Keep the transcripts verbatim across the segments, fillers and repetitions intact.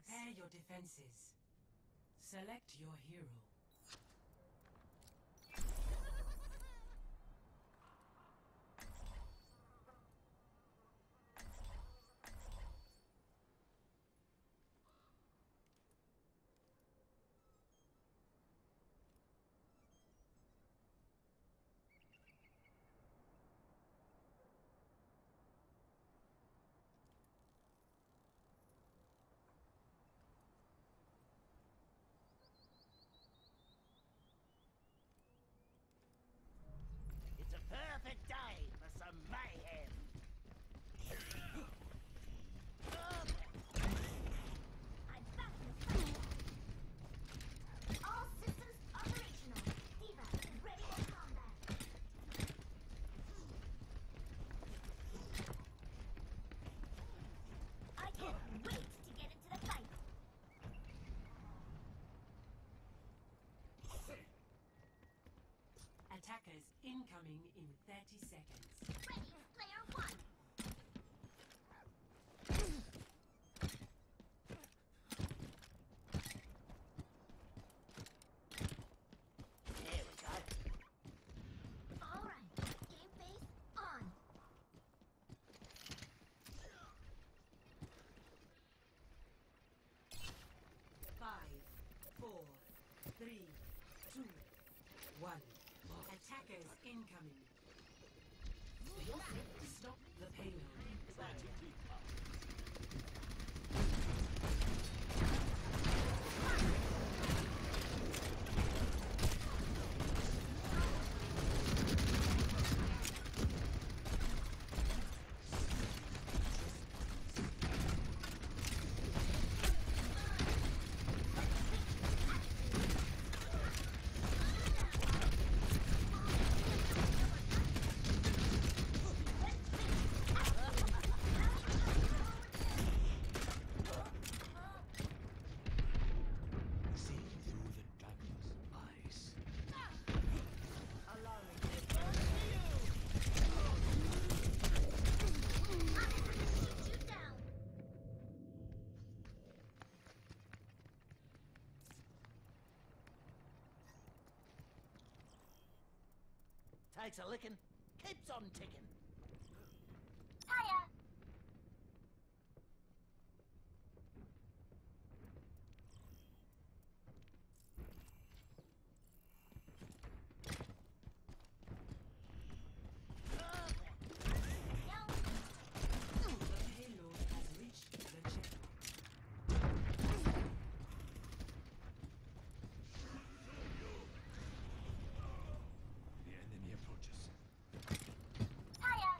Prepare your defenses. Select your hero. It's a perfect day for some mayhem. I'm back in fight. All systems operational. Diva is ready for combat. I can't wait to get into the fight. Attackers incoming in thirty seconds. Ready, player one. There we go. All right, game face on. Five, four, three, two, one. Attackers incoming. Stop the payload. Takes a licking, keeps on ticking. Hiya. The payload has reached the checkpoint. The enemy approaches. Hiya.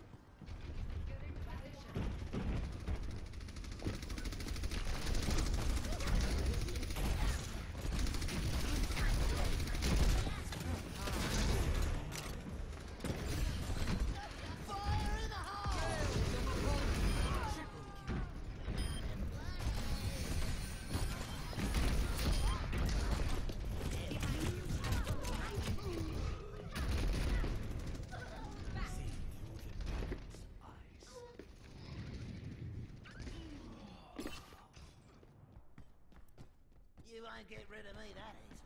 You won't get rid of me that easily.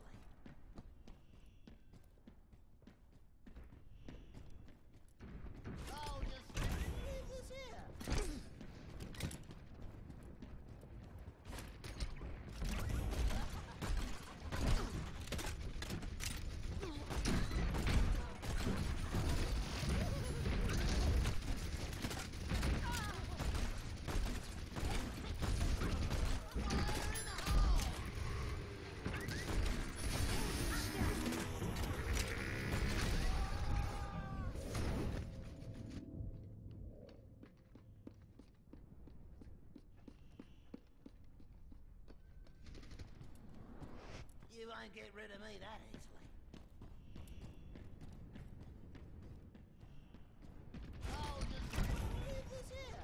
Oh, just leave this here. You won't get rid of me that easily. Oh, just leave this here.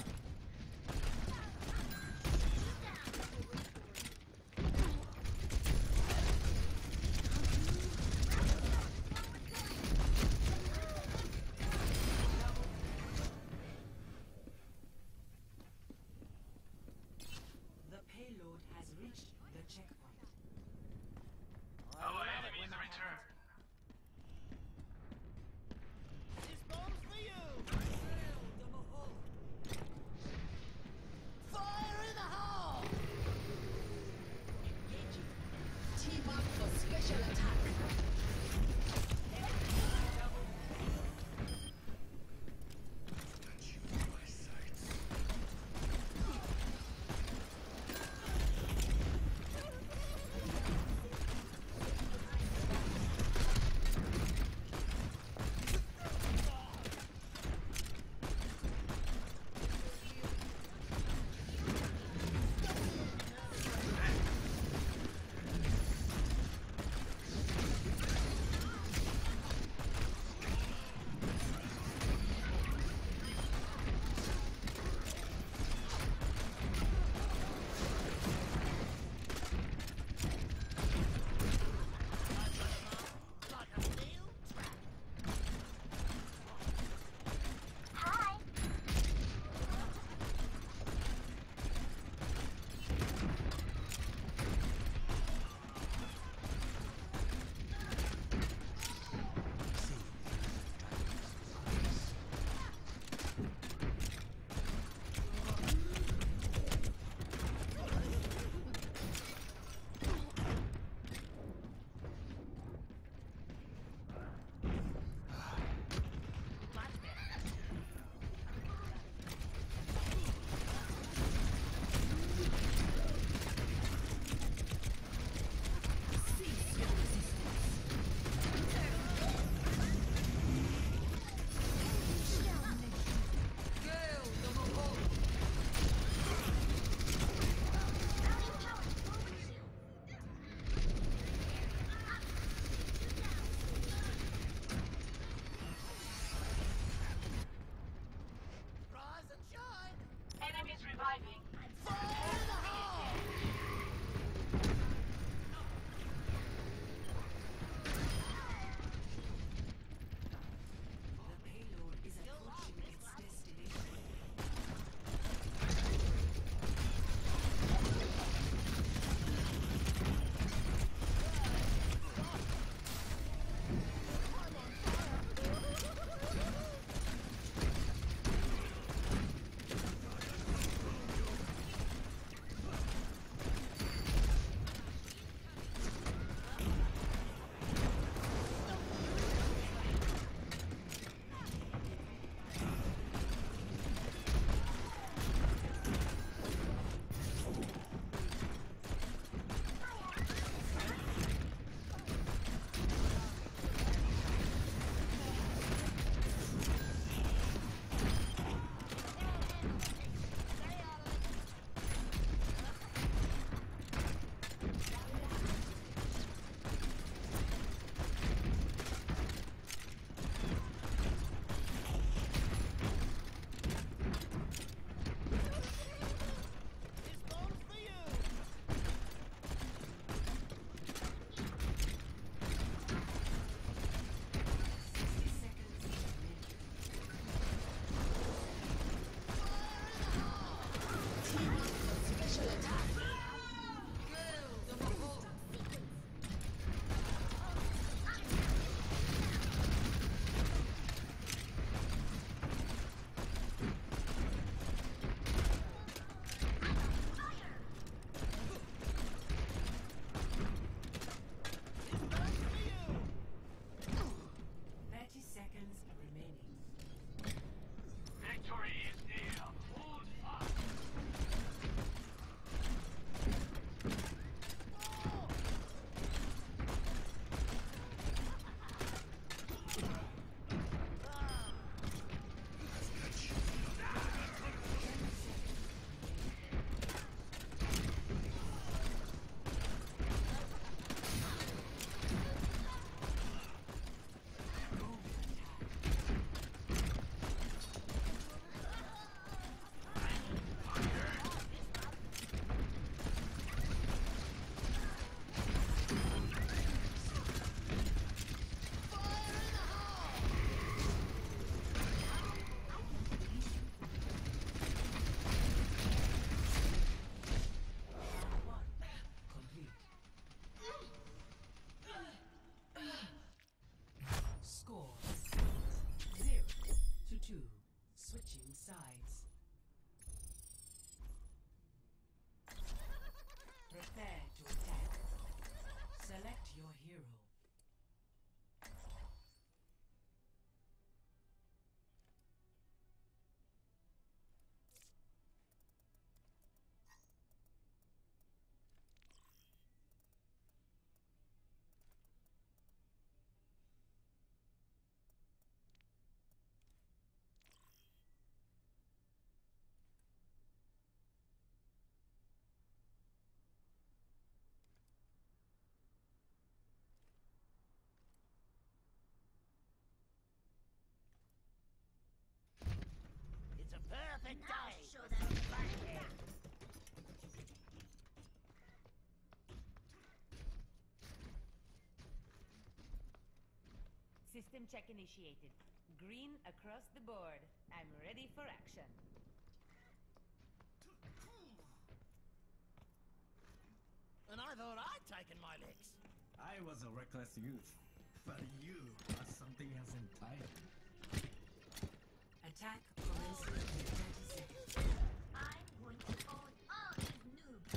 The payload has reached the checkpoint. I love it when that happens. This bomb's for you! Fire in the hole! Team up for special attack. Prepare to attack. Select your hero. It's a perfect Now day. show for them some what fun. you got. System check initiated. Green across the board. I'm ready for action. And I thought I'd taken my licks. I was a reckless youth, but you are something else entirely. Attack commences in thirty seconds. I'm going to own all these noobs.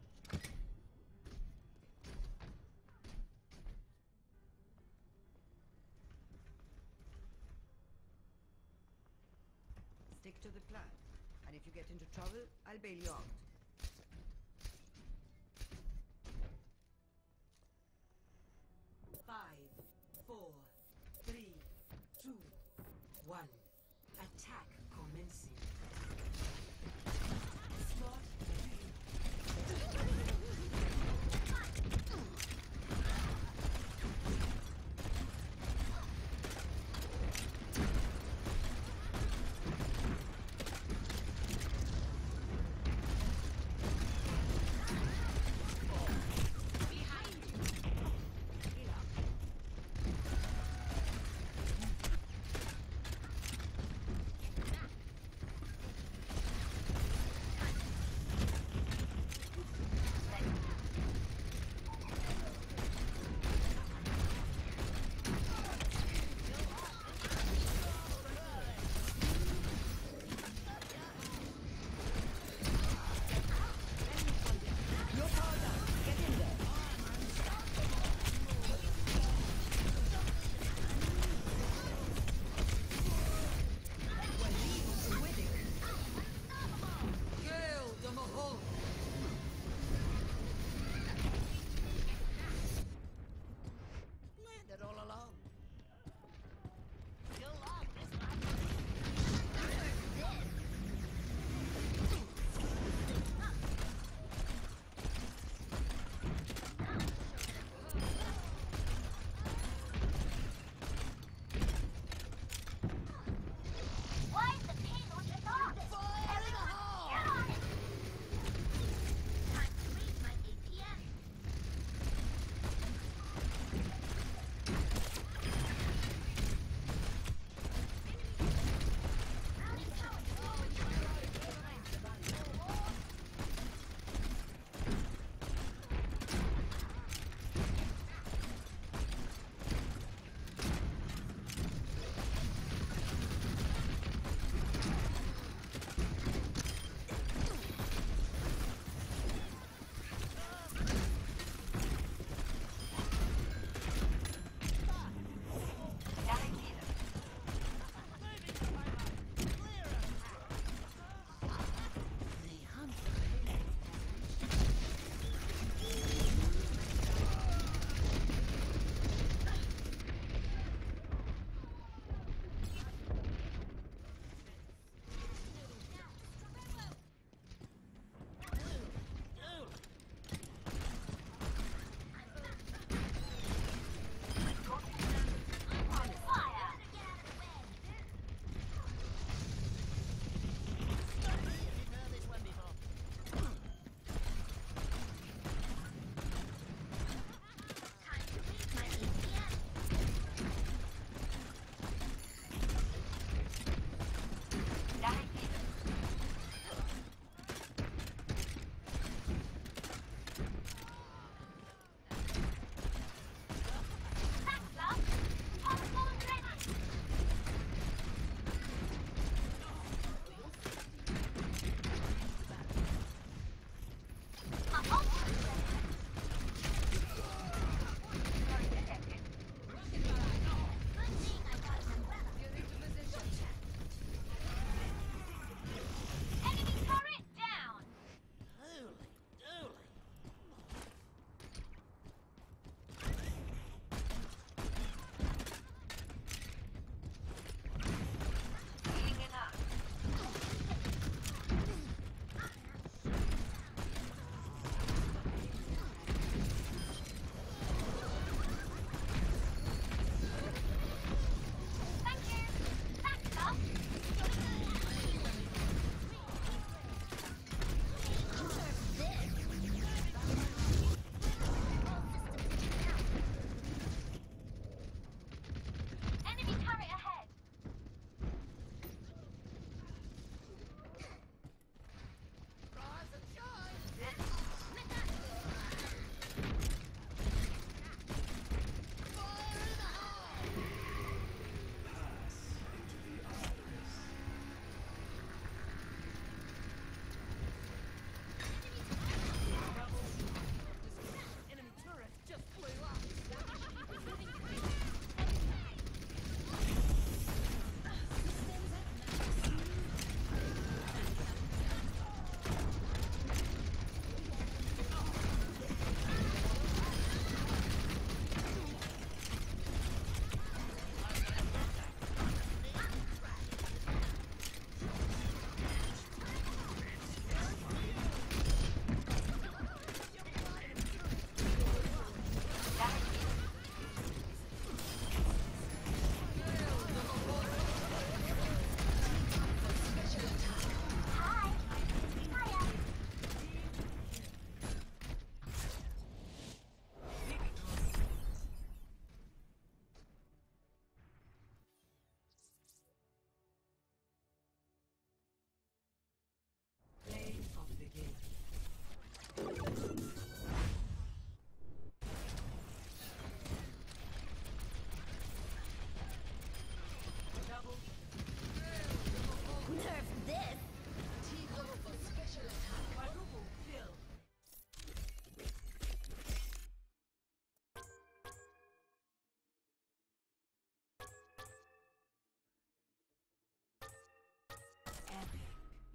Stick to the plan. And if you get into trouble, I'll bail you out. Five, four, three, two, one. Attack commencing. Spot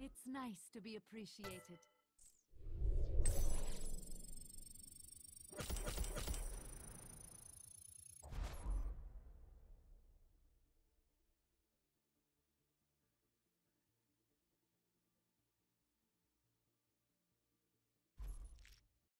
It's nice to be appreciated.